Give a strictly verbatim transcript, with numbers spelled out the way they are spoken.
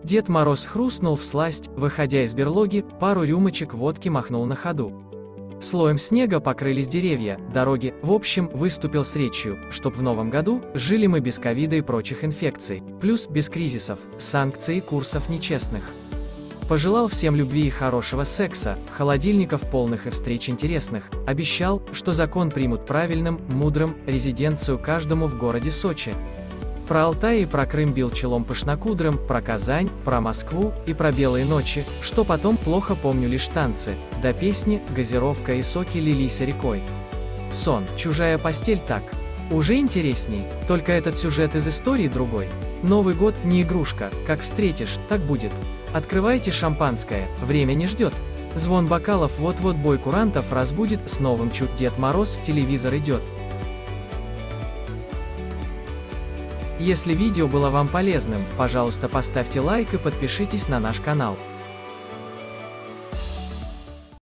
Дед Мороз хрустнул всласть, выходя из берлоги, пару рюмочек водки махнул на ходу. Слоем снега покрылись деревья, дороги, в общем, выступил с речью, чтоб в новом году жили мы без ковида и прочих инфекций, плюс без кризисов, санкций и курсов нечестных. Пожелал всем любви и хорошего секса, холодильников полных и встреч интересных, обещал, что закон примут правильным, мудрым, резиденцию каждому в городе Сочи. Про Алтай и про Крым бил челом пышнокудрым, про Казань, про Москву и про белые ночи, что потом плохо помню лишь танцы, да песни, газировка и соки лились рекой. Сон, чужая постель так. Уже интересней, только этот сюжет из истории другой. Новый год не игрушка, как встретишь, так будет. Открывайте шампанское, время не ждет. Звон бокалов вот-вот бой курантов разбудит, с новым чуть Дед Мороз в телевизор идет. Если видео было вам полезным, пожалуйста, поставьте лайк и подпишитесь на наш канал.